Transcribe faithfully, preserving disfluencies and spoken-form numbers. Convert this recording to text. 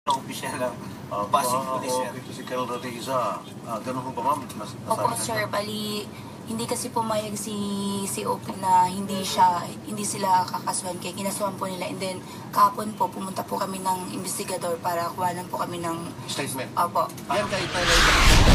opisyal ng uh, Pasig Ah, Police. okay, ito si Colonel Reza. Ah, ganun po ba, ma'am? Nas Opo, nasabi na sir. siya? Bali, hindi kasi pumayag si si O P na hindi siya hindi sila kakasuhan kaya kinasuhan po nila, and then kahapon po pumunta po kami ng investigador para kuhanan po kami ng Statement. opo. Yan kay Taylor.